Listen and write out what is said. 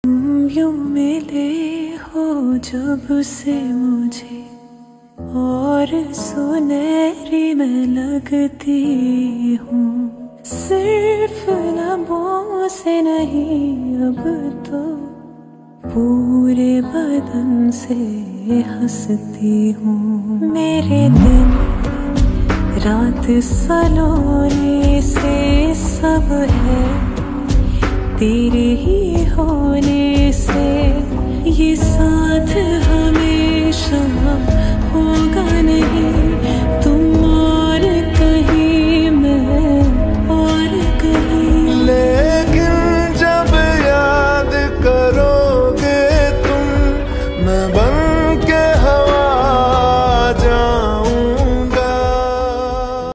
यूं मिले हो जब से मुझे और सुनहरी मैं लगती हूँ। सिर्फ लबों से नहीं अब तो पूरे बदन से हंसती हूँ। मेरे दिन रात सलोने से सब है तेरे ही होने से, ये साथ हमेशा